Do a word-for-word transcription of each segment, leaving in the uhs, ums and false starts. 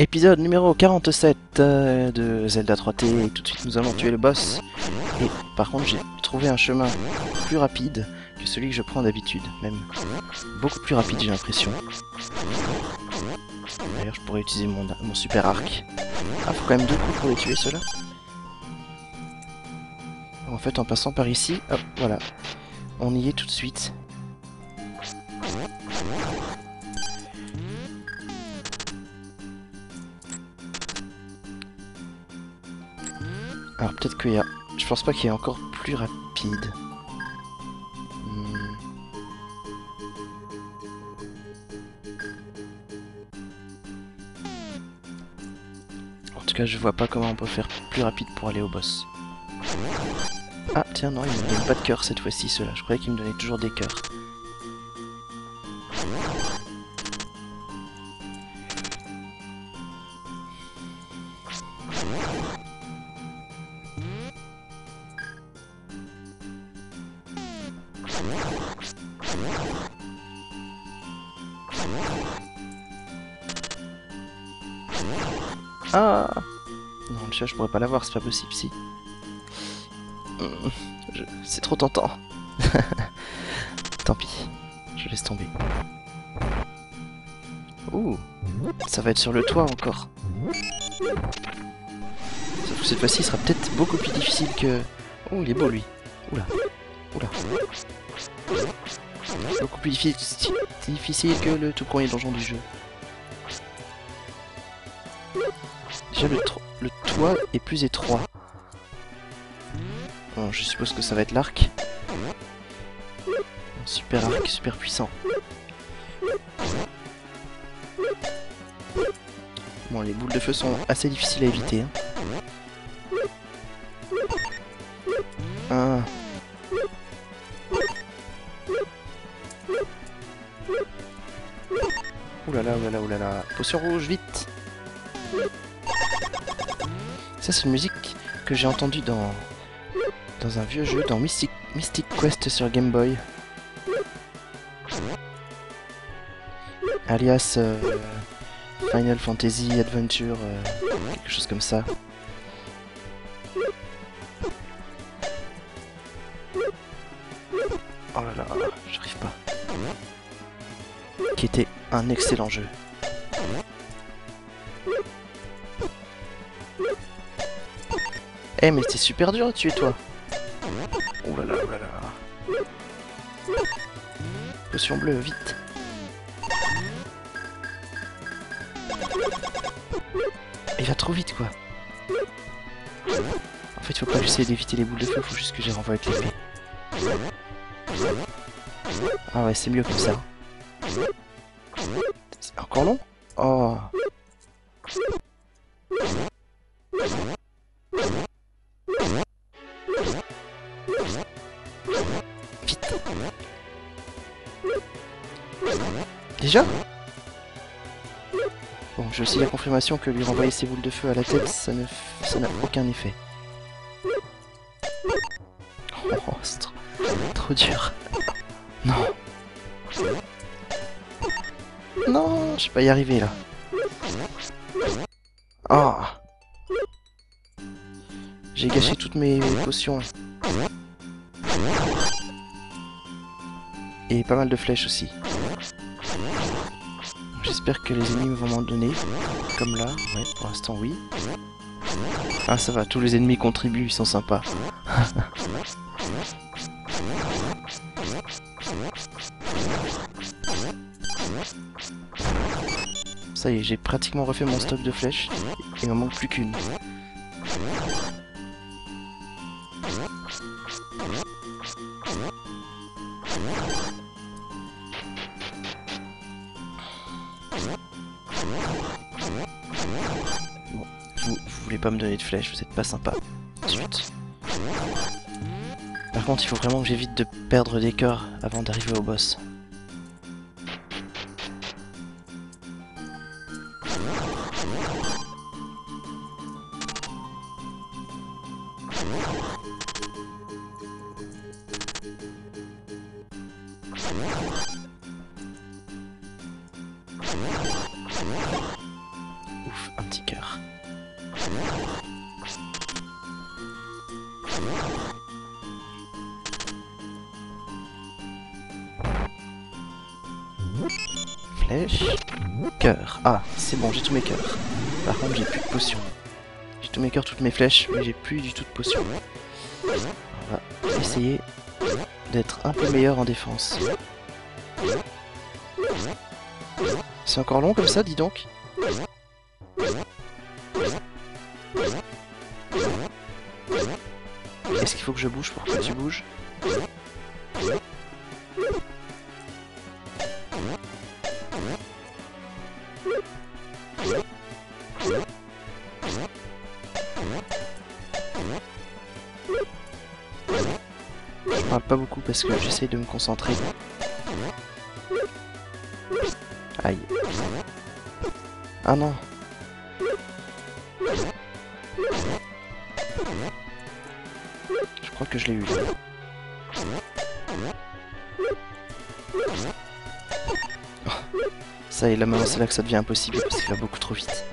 Épisode numéro quarante-sept euh, de Zelda trois T, et tout de suite nous allons tuer le boss. Et par contre j'ai trouvé un chemin plus rapide que celui que je prends d'habitude, même beaucoup plus rapide j'ai l'impression. D'ailleurs je pourrais utiliser mon, mon super arc. Ah, faut quand même deux coups pour les tuer ceux-là. En fait en passant par ici, hop, voilà, on y est tout de suite. Alors peut-être qu'il y a... Je pense pas qu'il y ait encore plus rapide. Hmm. En tout cas je vois pas comment on peut faire plus rapide pour aller au boss. Ah tiens non, il me donne pas de cœur cette fois-ci ceux-là. Je croyais qu'il me donnait toujours des cœurs. Ah non, le chat je pourrais pas l'avoir, c'est pas possible si. Je... C'est trop tentant. Tant pis, je laisse tomber. Ouh, ça va être sur le toit encore. Sauf que cette fois-ci il sera peut-être beaucoup plus difficile que... Oh il est beau lui. Oula, oula. Beaucoup plus difficile, difficile que le tout premier donjon du jeu. Déjà le, le toit est plus étroit. Bon, je suppose que ça va être l'arc. Super arc, super puissant. Bon, les boules de feu sont assez difficiles à éviter. Hein. Ah. Oulala, oulala, oulala. Potion rouge, vite! Ça, c'est une musique que j'ai entendue dans... dans un vieux jeu, dans Mystic, Mystic Quest sur Game Boy. Alias euh, Final Fantasy Adventure, euh, quelque chose comme ça. Oh là là, j'arrive pas. Qui était un excellent jeu. Eh hey, mais c'est super dur à tuer toi. Oh là là, oh là là. Potion bleue, vite. Il va trop vite quoi. En fait il faut pas essayer d'éviter les boules de feu, faut juste que j'ai renvoie avec l'épée. Ah ouais c'est mieux comme ça. C'est encore long. Oh. Vite. Déjà? Bon, j'ai aussi la confirmation que lui renvoyer ses boules de feu à la tête, ça ne, ça n'a aucun effet. Oh, c'est trop, trop dur. Non. Non, je vais pas y arriver là. Oh. J'ai gâché toutes mes potions. Et pas mal de flèches aussi. J'espère que les ennemis vont m'en donner. Comme là, ouais, pour l'instant oui. Ah ça va, tous les ennemis contribuent, ils sont sympas. Ça y est, j'ai pratiquement refait mon stock de flèches. Il m'en manque plus qu'une. Bon, vous, vous voulez pas me donner de flèches, vous êtes pas sympa. Ensuite. Par contre, il faut vraiment que j'évite de perdre des cœurs avant d'arriver au boss. flèches. Cœur. Ah, c'est bon, j'ai tous mes cœurs. Par contre, j'ai plus de potions. J'ai tous mes cœurs, toutes mes flèches, mais j'ai plus du tout de potions. On va essayer d'être un peu meilleur en défense. C'est encore long comme ça, dis donc. Est-ce qu'il faut que je bouge pour que tu bouges? Je parle pas beaucoup parce que j'essaie de me concentrer. Aïe. Ah non. Je crois que je l'ai eu là. Oh. Ça y est, là maintenant c'est là que ça devient impossible parce qu'il va beaucoup trop vite.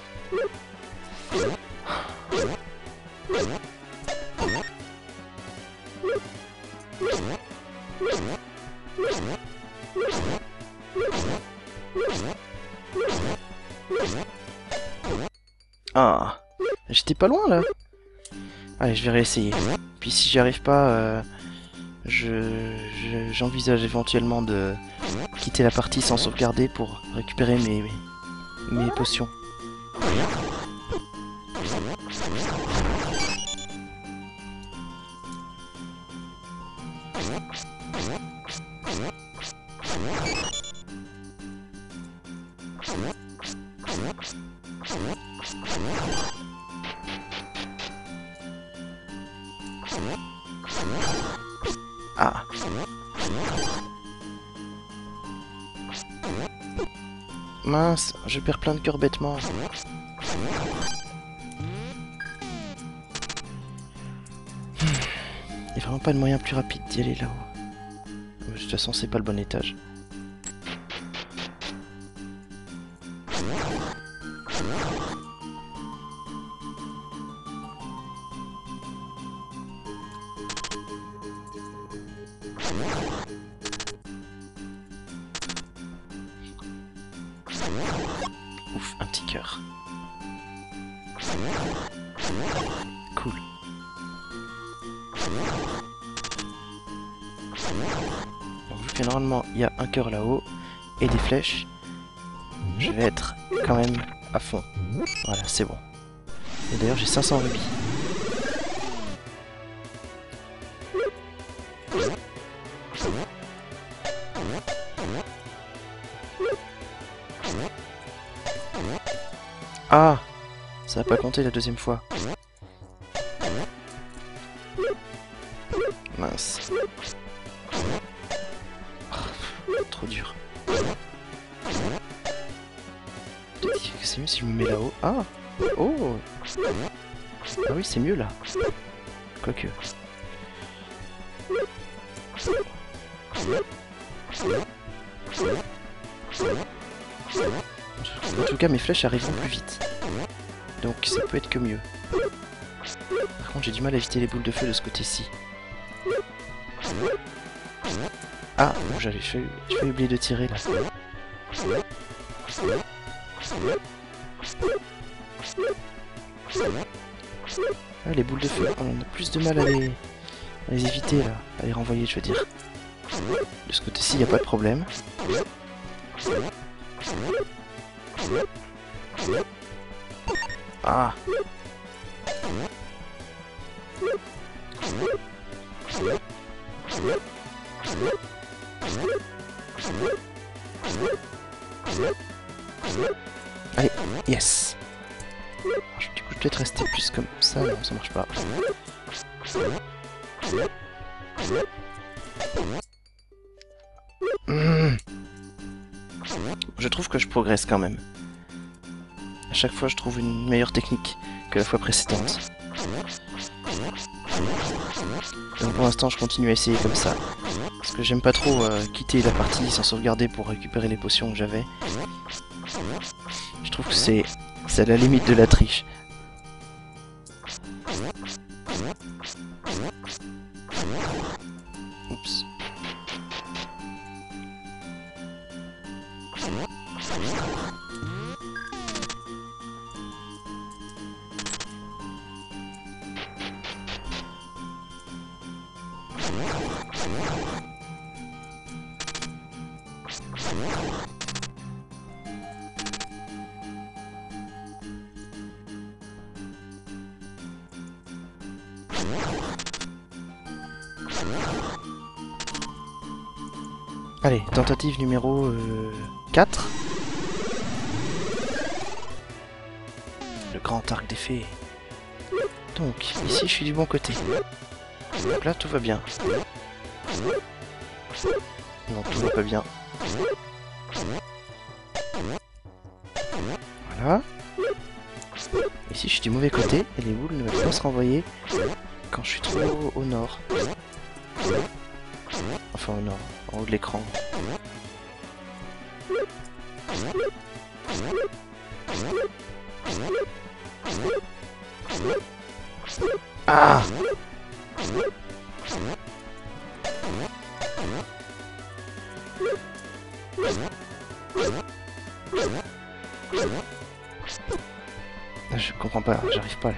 Ah, j'étais pas loin là. Allez, je vais réessayer. Puis si j'y arrive pas, euh, je, je, j'envisage éventuellement de quitter la partie sans sauvegarder pour récupérer mes, mes, mes potions. Ah. Mince, je perds plein de cœurs bêtement. Il n'y a vraiment pas de moyen plus rapide d'y aller là-haut. De toute façon, c'est pas le bon étage. Ouf, un petit cœur. Cool. Donc, vu que normalement il y a un cœur là-haut et des flèches, je vais être quand même à fond. Voilà, c'est bon. Et d'ailleurs j'ai cinq cents rubis. Ah, ça n'a pas compté la deuxième fois. Mince. Oh, trop dur. Peut-être que c'est mieux si je me mets là-haut. Ah, oh. Ah oui, c'est mieux là. Quoique. En tout cas, mes flèches arriveront plus vite. Donc ça peut être que mieux. Par contre, j'ai du mal à éviter les boules de feu de ce côté-ci. Ah, j'avais fait, j'ai oublié de tirer là. Ah, les boules de feu, on a plus de mal à les, à les éviter là, à les renvoyer, je veux dire. De ce côté-ci, il n'y a pas de problème. Ah. Allez, yes. Alors, du coup, je vais peut-être rester plus comme ça, non, ça marche pas. Mmh. Je trouve que je progresse quand même. À chaque fois, je trouve une meilleure technique que la fois précédente. Donc pour l'instant, je continue à essayer comme ça. Parce que j'aime pas trop euh, quitter la partie sans sauvegarder pour récupérer les potions que j'avais. Je trouve que c'est c'est à la limite de la triche. Oups. Allez, tentative numéro euh, quatre. Le grand arc des fées. Donc, ici je suis du bon côté. Donc là tout va bien. Non, tout va pas bien. Voilà. Ici je suis du mauvais côté et les boules ne veulent pas se renvoyer quand je suis trop au nord. Enfin au nord, en haut de l'écran. Ah! Je comprends pas, j'arrive pas là.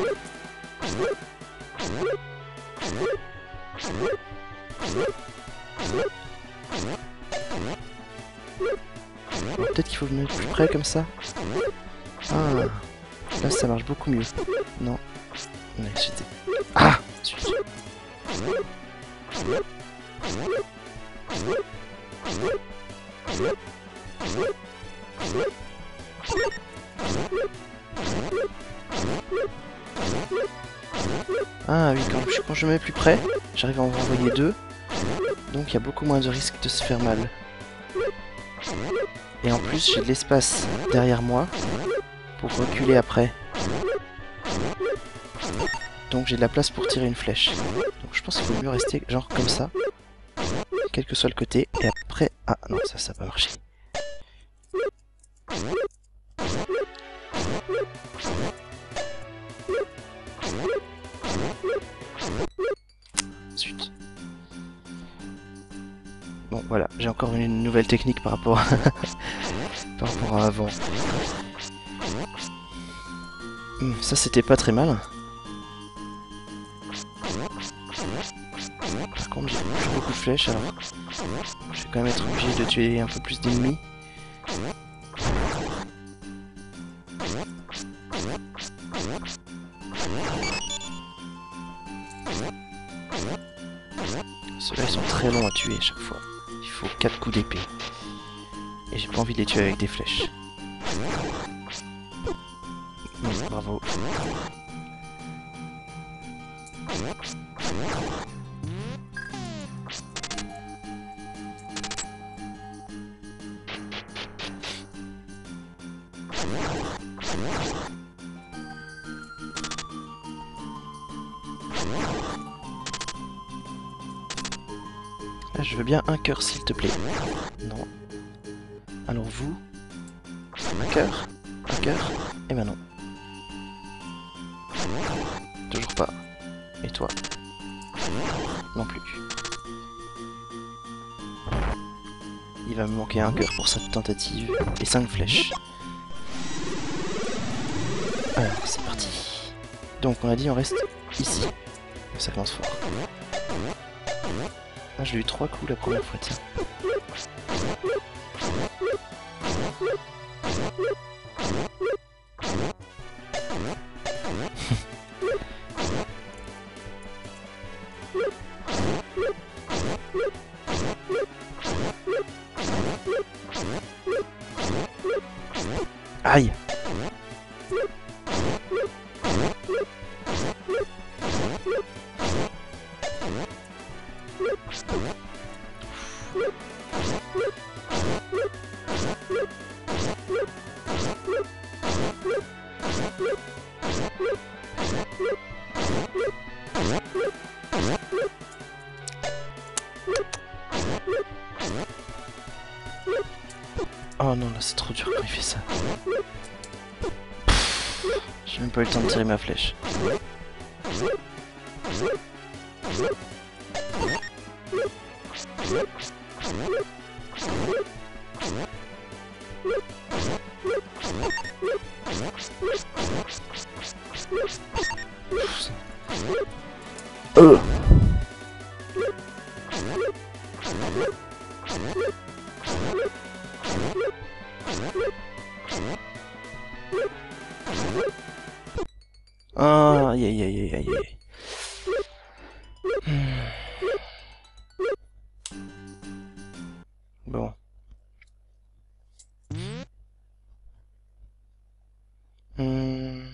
Peut-être qu'il faut me mettre plus près comme ça. Ah, là ça marche beaucoup mieux. Non. Ouais, c'était... Ah, zut. Ah oui, quand je, quand je me mets plus près, j'arrive à en renvoyer deux. Donc il y a beaucoup moins de risque de se faire mal. Et en plus, j'ai de l'espace derrière moi pour reculer après. Donc j'ai de la place pour tirer une flèche. Donc je pense qu'il vaut mieux rester genre comme ça, quel que soit le côté. Et après... Ah non, ça, ça va pas marcher. Zut. Bon voilà, j'ai encore une nouvelle technique par rapport à, par rapport à avant. Hum, ça c'était pas très mal. Par contre j'ai plus beaucoup de flèches alors je vais quand même être obligé de tuer un peu plus d'ennemis. Ceux-là ils sont très longs à tuer à chaque fois. Il faut quatre coups d'épée. Et j'ai pas envie de les tuer avec des flèches. Mmh, bravo. Là, je veux bien un cœur, s'il te plaît. Non. Alors vous, un cœur, un cœur, et ben non. Toujours pas. Et toi? Non plus. Il va me manquer un cœur pour cette tentative et cinq flèches. Alors, c'est parti. Donc, on a dit on reste ici. Ça commence fort. Ah, j'ai eu trois coups la première fois, tiens. Aïe! Oh non, là c'est trop dur quand il fait ça. J'ai même pas eu le temps de tirer ma flèche. Euh. Ah, aïe aïe aïe aïe aïe aïe. Hmm. Bon. Hmm.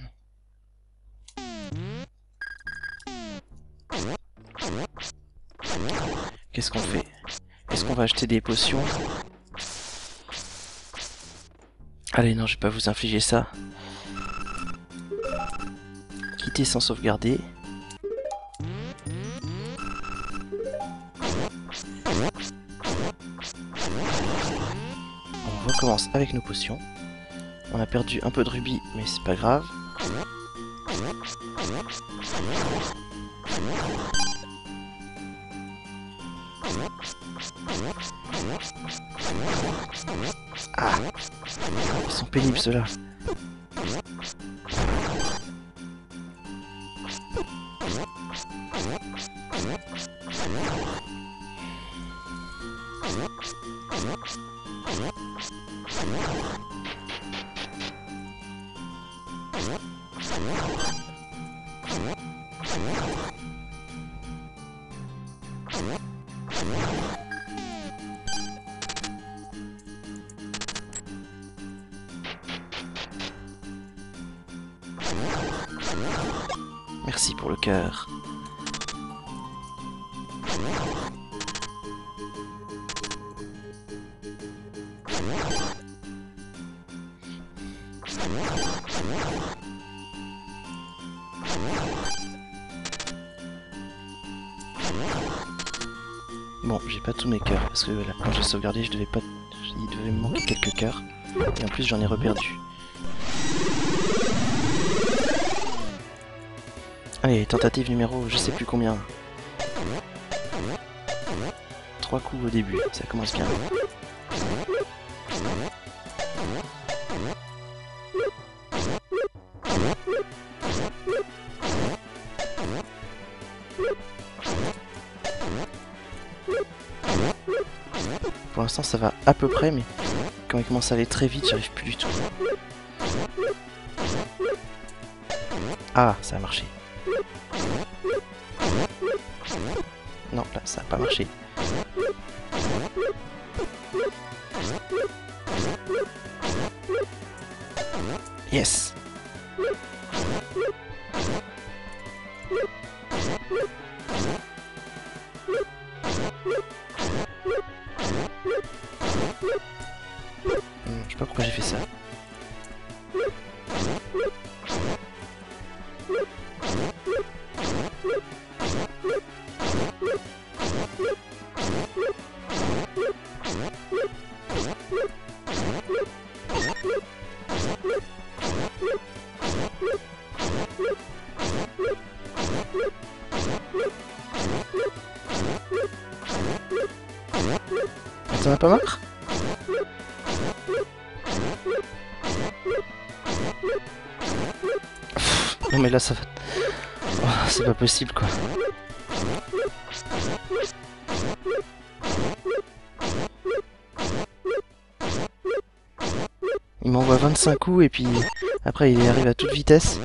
Qu'est-ce qu'on fait? Est-ce qu'on va acheter des potions? Allez, non, je vais pas vous infliger ça. Quitter sans sauvegarder. On recommence avec nos potions. On a perdu un peu de rubis, mais c'est pas grave. Ah! Ils sont pénibles ceux-là. Merci pour le cœur. Bon, j'ai pas tous mes cœurs parce que là, quand j'ai sauvegardé, je devais pas, il devait me manquer quelques cœurs et en plus j'en ai reperdu. Allez, tentative numéro, je sais plus combien. Trois coups au début, ça commence bien. Pour l'instant ça va à peu près, mais quand il commence à aller très vite, j'arrive plus du tout. Ah, ça a marché. Non, là, ça a pas marché. Yes! Hmm, je sais pas pourquoi j'ai fait ça. T'en as pas marre? Non mais là ça va... Oh, c'est pas possible quoi. Il m'envoie vingt-cinq coups et puis après il arrive à toute vitesse.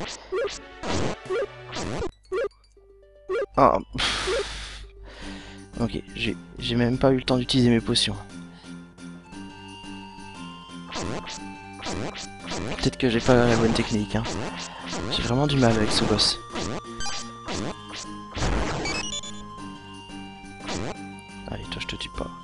Oh. Ok, j'ai même pas eu le temps d'utiliser mes potions. Peut-être que j'ai pas la bonne technique, hein. J'ai vraiment du mal avec ce boss. Allez, toi je te tue pas.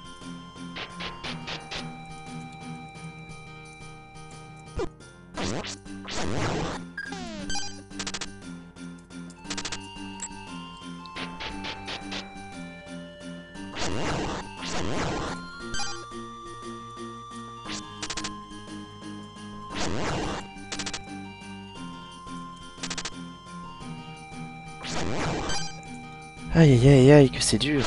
Aïe aïe aïe aïe, que c'est dur.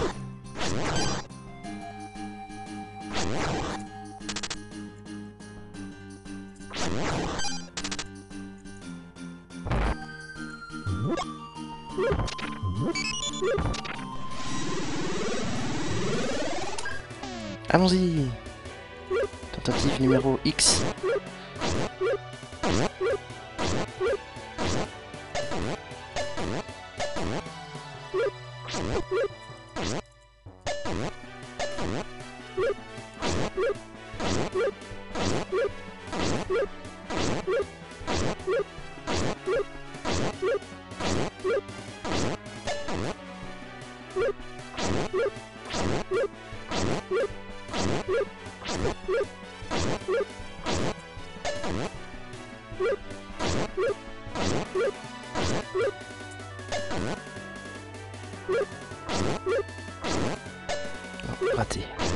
Allons-y. Tentative numéro X. Oh, raté.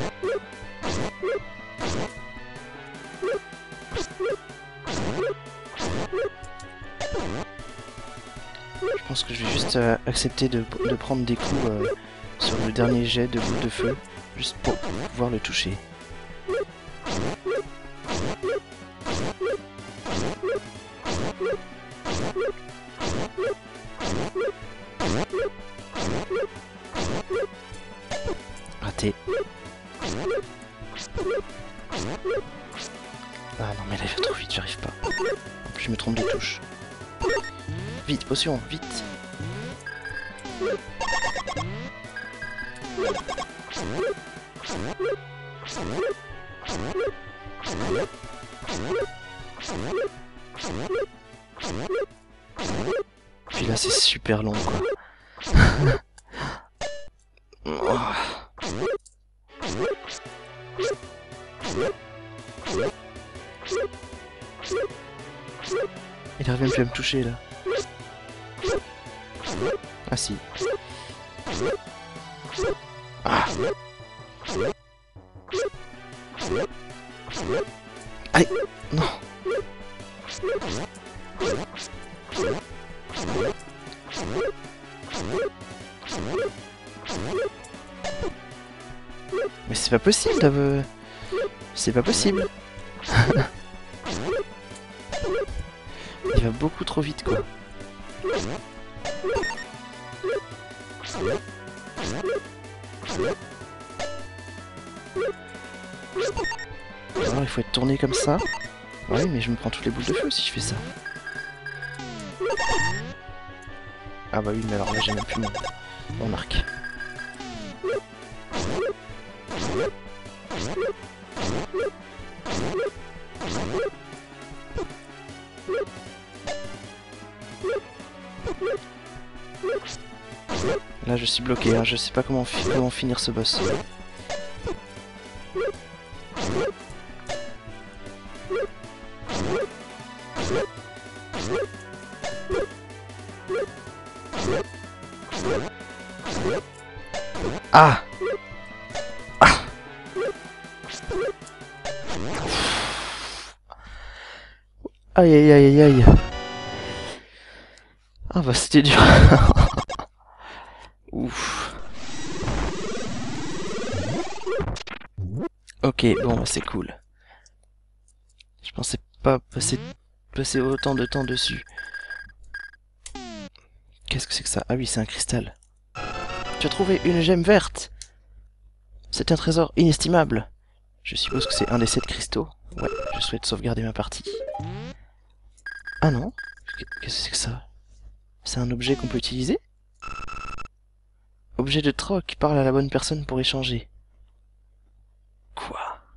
Je pense que je vais juste euh, accepter de, de prendre des coups euh, sur le dernier jet de boule de feu, juste pour pouvoir le toucher. Raté. Ah non mais là il va trop vite, j'arrive pas. En plus je me trompe de touche. Vite, potion, vite. Puis là c'est super long quoi. Oh. Il arrive même plus à me toucher là. Ah si. Ah. Allez, non. Mais c'est pas possible d'avoir... C'est pas possible. Il va beaucoup trop vite quoi. Alors il faut être tourné comme ça. Ouais mais je me prends toutes les boules de feu si je fais ça. Ah bah oui mais alors là j'ai même plus mon, mon arc. Là je suis bloqué, hein. Je sais pas comment, fi comment finir ce boss. Ah, ah. Aïe aïe aïe aïe. Ah bah c'était dur. Ouf. Ok, bon bah c'est cool. Je pensais pas passer, passer autant de temps dessus. Qu'est-ce que c'est que ça? Ah oui, c'est un cristal. Tu as trouvé une gemme verte. C'est un trésor inestimable. Je suppose que c'est un des sept cristaux. Ouais, je souhaite sauvegarder ma partie. Ah non? Qu'est-ce que c'est que ça? C'est un objet qu'on peut utiliser? Objet de troc, parle à la bonne personne pour échanger. Quoi?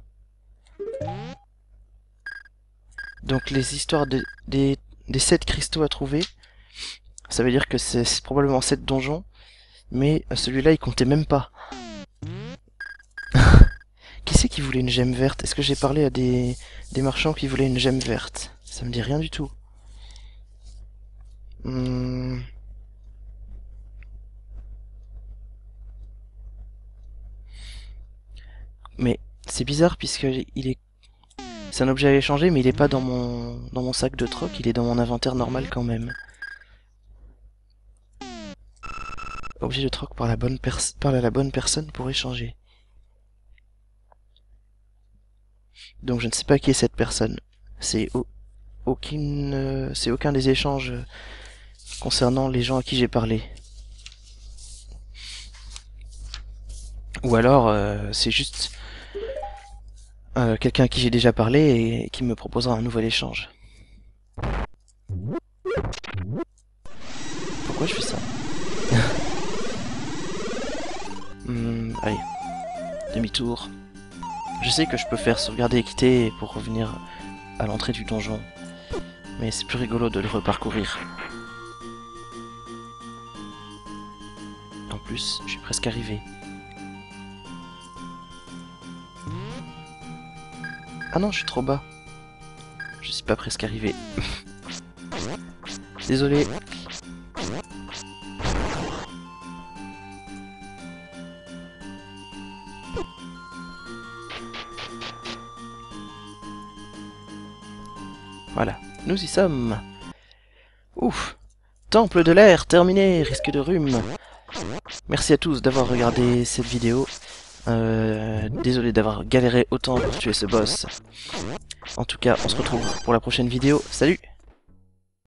Donc les histoires de, des, des sept cristaux à trouver, ça veut dire que c'est probablement sept donjons, mais celui-là il comptait même pas. Qui c'est qui voulait une gemme verte? Est-ce que j'ai parlé à des, des marchands qui voulaient une gemme verte? Ça me dit rien du tout. Hmm. Mais c'est bizarre puisque il est... C'est un objet à échanger mais il est pas dans mon, dans mon sac de troc, il est dans mon inventaire normal quand même. Objet de troc par la bonne pers parle à la bonne personne pour échanger. Donc je ne sais pas qui est cette personne. C'est aucune, euh, c'est aucun des échanges concernant les gens à qui j'ai parlé. Ou alors euh, c'est juste euh, quelqu'un à qui j'ai déjà parlé et qui me proposera un nouvel échange. Pourquoi je fais ça? hum, Allez, demi-tour. Je sais que je peux faire sauvegarder et quitter pour revenir à l'entrée du donjon, mais c'est plus rigolo de le reparcourir. En plus, je suis presque arrivé. Ah non, je suis trop bas. Je suis pas pas presque arrivé. Désolé. Voilà, nous y sommes. Ouf. Temple de l'air, terminé, risque de rhume. Merci à tous d'avoir regardé cette vidéo. Euh, désolé d'avoir galéré autant pour tuer ce boss. En tout cas, on se retrouve pour la prochaine vidéo. Salut!